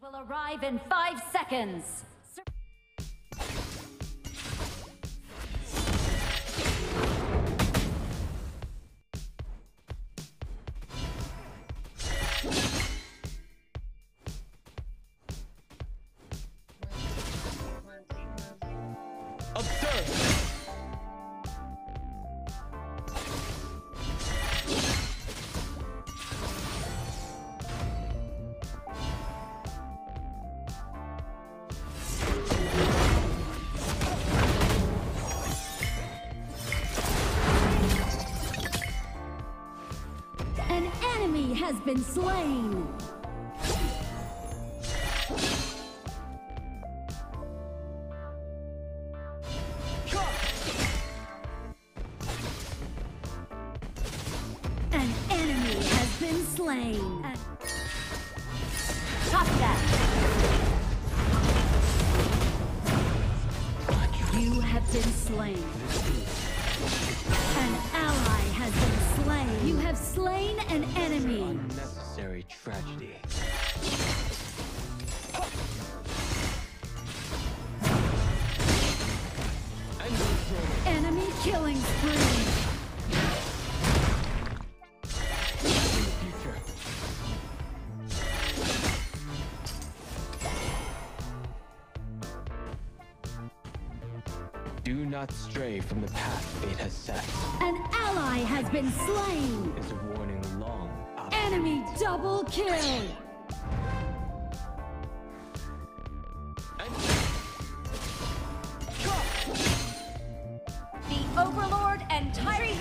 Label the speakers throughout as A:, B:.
A: Will arrive in 5 seconds.
B: Observe!
A: An enemy has been slain. An enemy has been slain. Stop that! You have been slain. An ally has been slain. You have slain an enemy.
B: Unnecessary tragedy.
A: Enemy killing spree.
B: Do not stray from the path fate has set.
A: An ally has been slain.
B: Is a warning long.
A: Enemy double kill. The Overlord and Tyrant.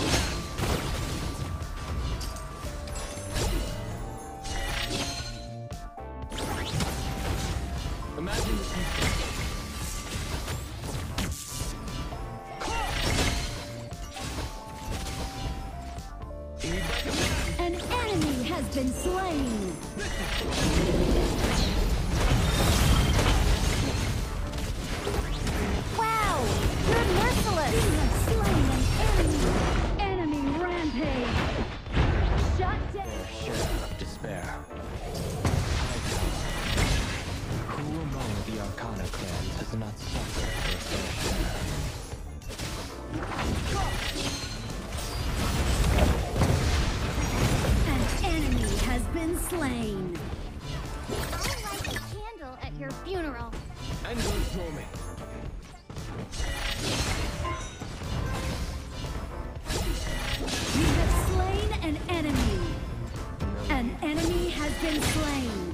B: Imagine the future.
A: An enemy has been slain. Wow! You're merciless! You have slain an enemy! Enemy rampage! Shut down!
B: Their share of despair. Who among the Arcana clans has not suffered their fair share?
A: Has been slain.
C: I'll light a candle at your funeral.
B: And don't throw me.
A: You have slain an enemy. An enemy has been slain.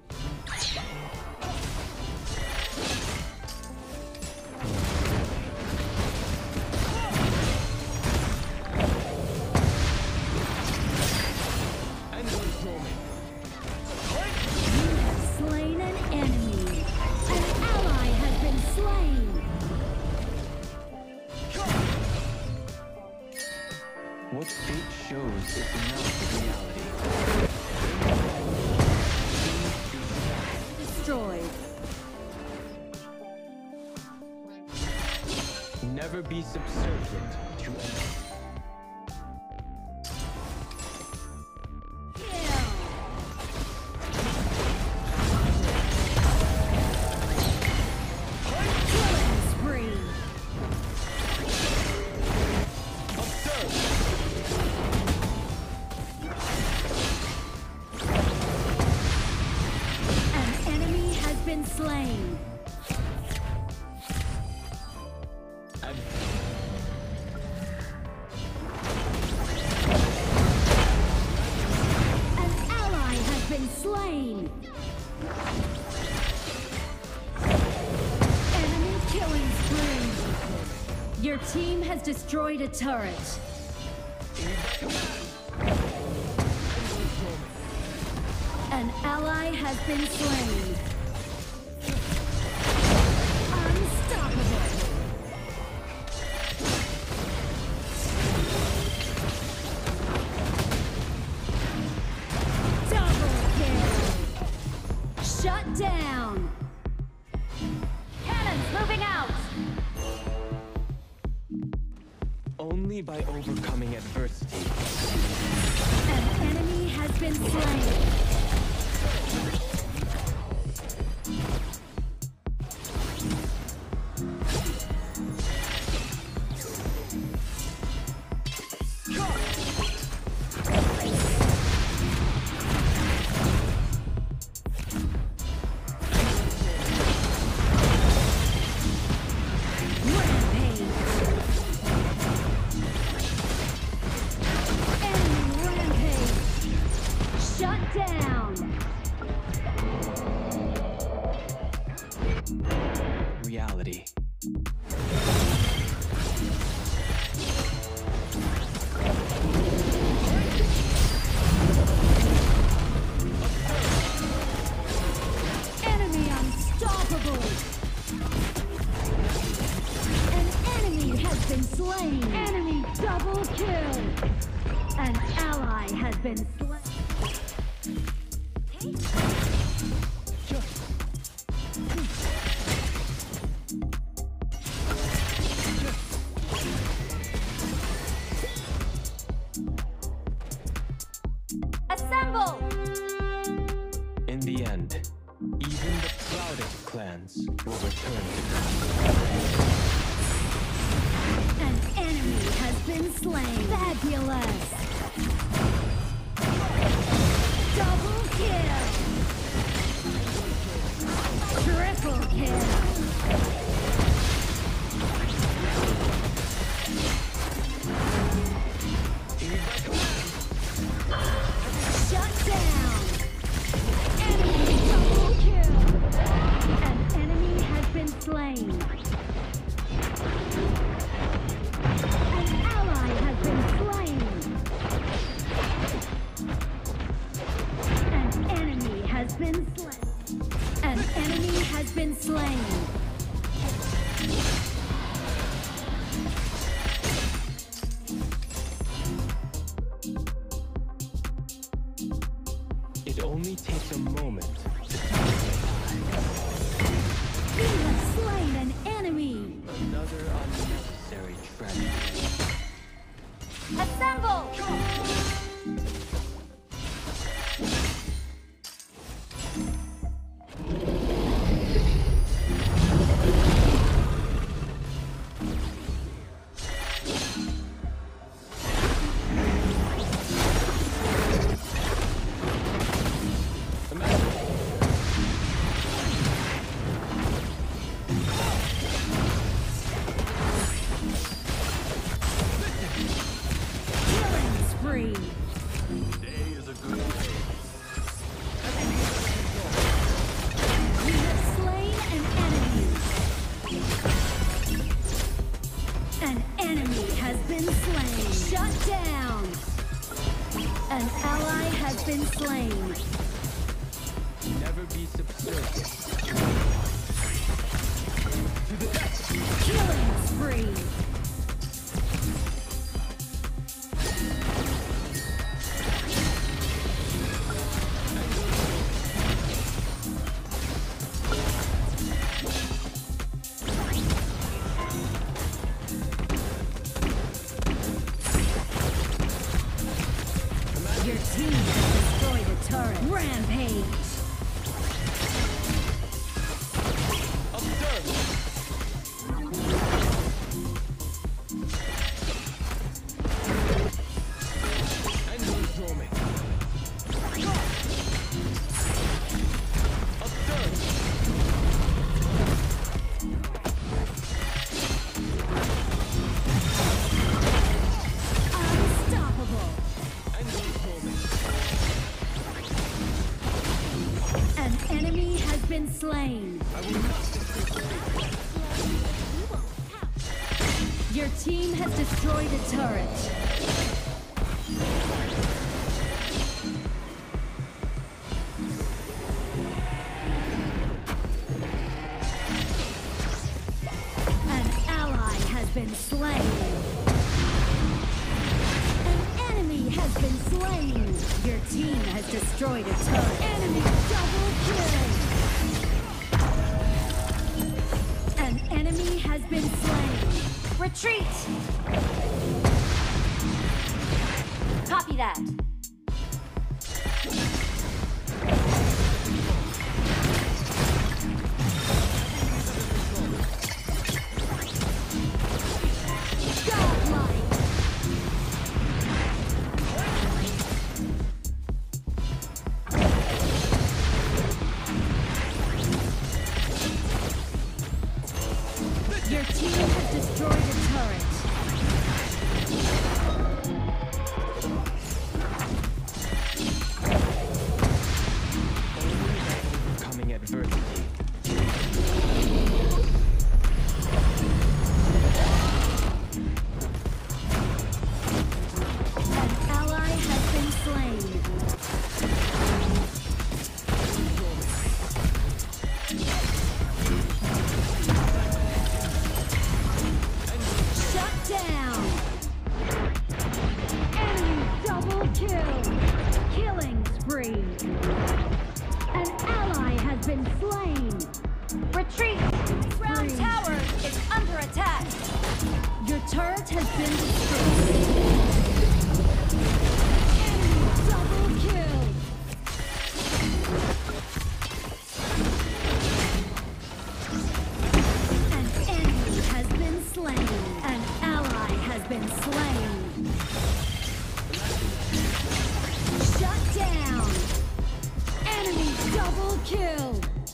B: What fate shows is not reality.
A: Destroyed.
B: Never be subservient to anyone.
A: Slain. An ally has been slain. Enemy killing spree. Your team has destroyed a turret. An ally has been slain. Shut down! Cannons moving out!
B: Only by overcoming adversity.
A: An enemy has been slain.
B: reality.
A: Enemy unstoppable! An enemy has been slain! Enemy double kill! An ally has been slain! Assemble!
B: In the end, even the proudest clans will return to battle.
A: An enemy has been slain! Fabulous! Double kill! Triple kill! Shut down! Enemy double kill! An enemy has been slain! An ally has been slain! An enemy has been slain! An enemy has been slain!
B: It only takes a moment to
A: You have slain an enemy!
B: another unnecessary tragedy.
A: Assemble! Killing spree!
B: Today is a good day.
A: You have slain an enemy! An enemy has been slain! Shut down! An ally has been slain!
B: Never be subservient.
A: Killing spree! Your team has destroyed a turret. Rampage!
B: And who's roaming?
A: Unstoppable!
B: And who's roaming?
A: An enemy has been slain.
B: I will not
A: Your team has destroyed a turret. An ally has been slain. An enemy has been slain. Your team has destroyed a turret. Enemy double kill. An enemy has been slain. Retreat! Copy that. Godlike! Your team has destroyed a turret.
B: overcoming adversity.
A: been slain.
C: Retreat! Crown Tower is under attack!
A: Your turret has been destroyed. Enemy double kill. An enemy has been slain. An ally has been slain. Shut down. Enemy double kill.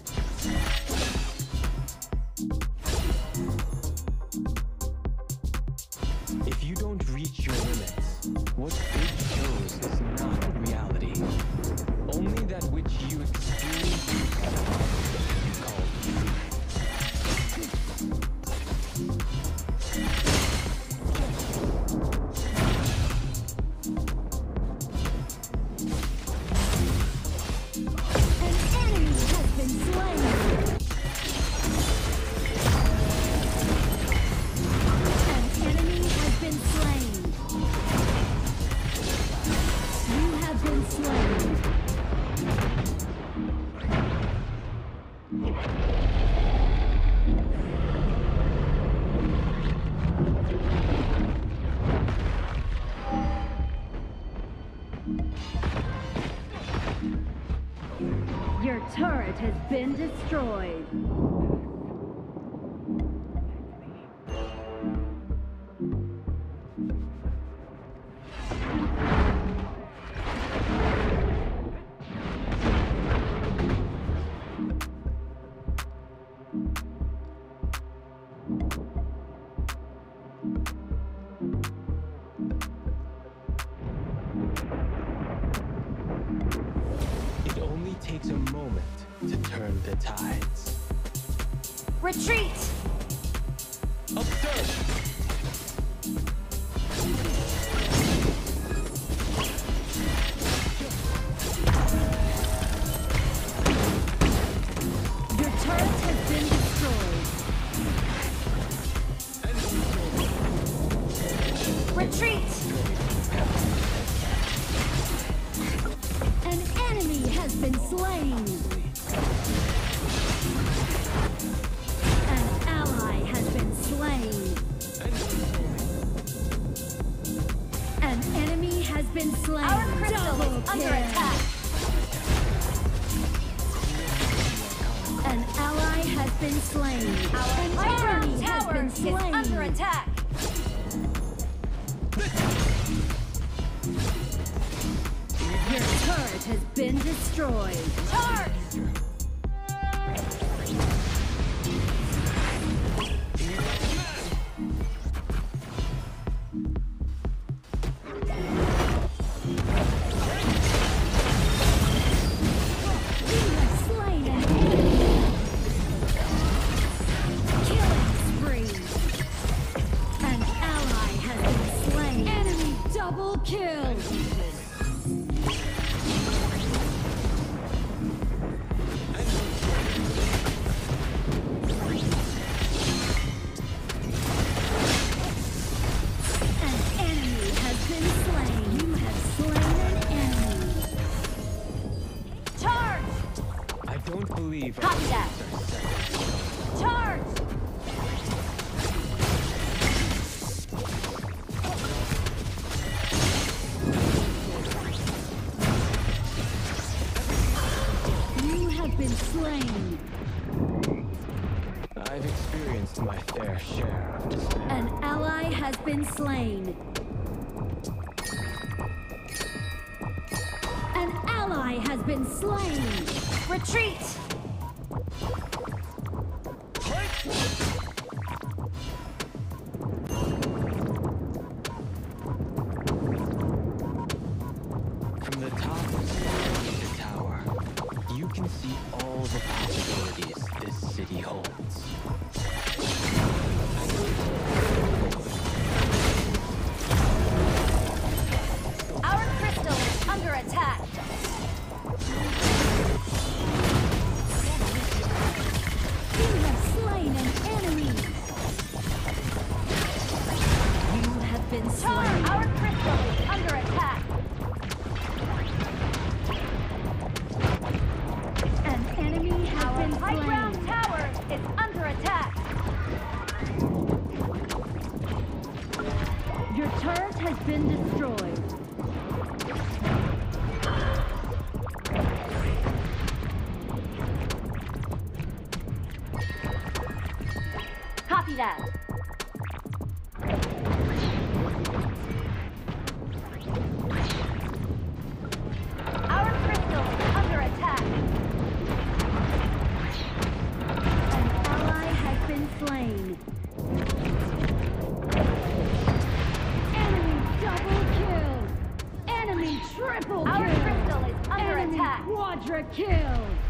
B: If you don't reach your limits, what fate shows is not reality. Only that which you experience you call truth.
A: An enemy has been slain. An enemy has been slain. You have been slain. Your turret has been destroyed.
B: It only takes a moment to turn the tides.
C: Retreat!
B: Observe!
A: Your turret has been destroyed.
C: Retreat!
A: An enemy has been slain. An ally has been slain. An enemy has been slain.
C: Our crystal
A: Double
C: is under
A: kill.
C: attack!
A: An ally has been slain. An
C: Our
A: enemy has
C: tower
A: been
C: is
A: slain.
C: under attack!
A: Your turret has been destroyed.
C: Charge!
A: You have slain an enemy. Killing spree. An ally has been slain. Enemy double kill. An enemy has been slain. You have slain an enemy.
C: Charge!
B: I don't believe our
C: Copy that.
B: ships are settled.
C: Charge!
A: You have been slain.
B: I've experienced my fair share of despair.
A: An ally has been slain. An ally has been slain.
C: Retreat!
B: From the top of the tower, you can see all the possibilities this city holds.
C: Our crystal is under attack!
A: You have slain an enemy. You have been
C: Charge!
A: slain.
C: Our crystal is under attack!
A: An enemy has
C: is under attack.
A: Your turret has been destroyed.
C: Copy that. Our crystal is under attack.
A: An ally has been slain. Enemy double kill. Enemy triple
C: Our
A: kill.
C: crystal is under
A: Enemy
C: attack.
A: quadra kill.